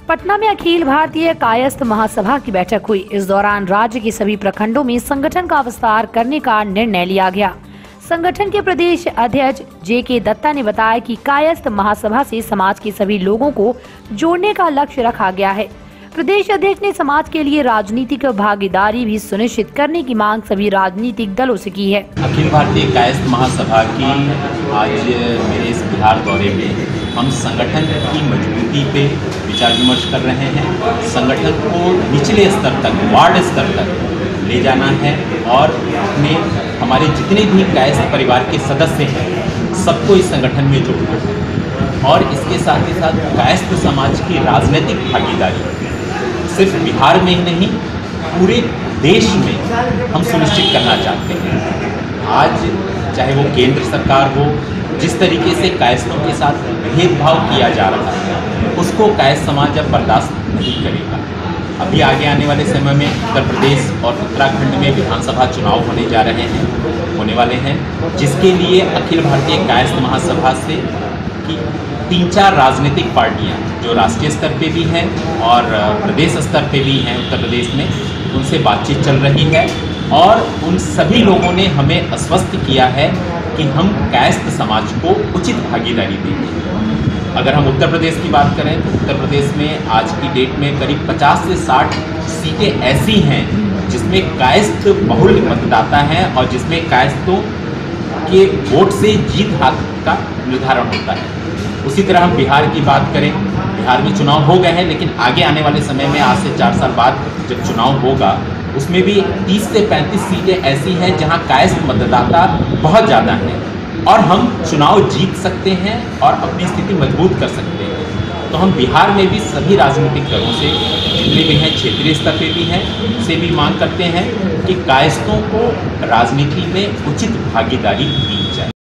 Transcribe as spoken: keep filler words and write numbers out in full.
पटना में अखिल भारतीय कायस्थ महासभा की बैठक हुई। इस दौरान राज्य के सभी प्रखंडों में संगठन का विस्तार करने का निर्णय लिया गया। संगठन के प्रदेश अध्यक्ष जे के दत्ता ने बताया कि कायस्थ महासभा से समाज के सभी लोगों को जोड़ने का लक्ष्य रखा गया है। प्रदेश अध्यक्ष ने समाज के लिए राजनीतिक भागीदारी भी सुनिश्चित करने की मांग सभी राजनीतिक दलों से की है। अखिल भारतीय कायस्थ महासभा की आज मेरे इस बिहार दौरे में हम संगठन की मजबूती पे विचार विमर्श कर रहे हैं। संगठन को निचले स्तर तक, वार्ड स्तर तक ले जाना है और अपने हमारे जितने भी कायस्थ परिवार के सदस्य हैं सबको इस संगठन में जोड़ना है और इसके साथ ही साथ कायस्थ समाज की राजनीतिक भागीदारी सिर्फ बिहार में ही नहीं पूरे देश में हम सुनिश्चित करना चाहते हैं। आज चाहे वो केंद्र सरकार हो, जिस तरीके से कायस्थों के साथ भेदभाव किया जा रहा है उसको कायस्थ समाज अब बर्दाश्त नहीं करेगा। अभी आगे आने वाले समय में उत्तर प्रदेश और उत्तराखंड में विधानसभा चुनाव होने जा रहे हैं होने वाले हैं जिसके लिए अखिल भारतीय कायस्थ महासभा से की तीन चार राजनीतिक पार्टियां जो राष्ट्रीय स्तर पे भी हैं और प्रदेश स्तर पे भी हैं उत्तर प्रदेश में, उनसे बातचीत चल रही है और उन सभी लोगों ने हमें आश्वस्त किया है कि हम कायस्थ समाज को उचित भागीदारी देंगे। अगर हम उत्तर प्रदेश की बात करें तो उत्तर प्रदेश में आज की डेट में करीब पचास से साठ सीटें ऐसी हैं जिसमें कायस्थ बहुल मतदाता हैं और जिसमें कायस्थों के वोट से जीत हाथ का निर्धारण होता है। उसी तरह हम बिहार की बात करें, बिहार में चुनाव हो गए हैं लेकिन आगे आने वाले समय में आज से चार साल बाद जब चुनाव होगा उसमें भी तीस से पैंतीस सीटें ऐसी हैं जहां कायस्थ मतदाता बहुत ज़्यादा हैं और हम चुनाव जीत सकते हैं और अपनी स्थिति मजबूत कर सकते हैं। तो हम बिहार में भी सभी राजनीतिक दलों से जितने भी हैं क्षेत्रीय स्तर पे भी हैं से भी मांग करते हैं कि कायस्थों को राजनीति में उचित भागीदारी दी जाए।